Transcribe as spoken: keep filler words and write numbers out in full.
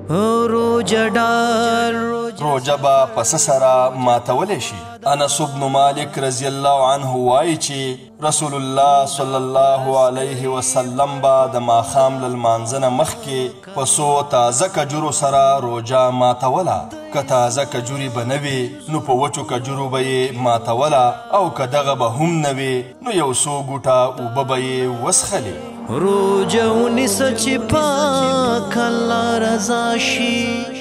روجه ډار روجه به پس سره ماتولی شي. انس بن مالک رضی الله عنه وایي چې رسول الله صلی الله علیه وسلم به د ماښام له لمانځه نه مخکې په څو تازه کجورو سره روجه ماتوله. که تازه کجورې به نه وي نو په وچو کجورو به یې ماتوله، او که دغه به هم نه وي نو یو څو ګوټه اوبه به یې وڅښلې. روجه ونیسه چې پاک الله رضا شي.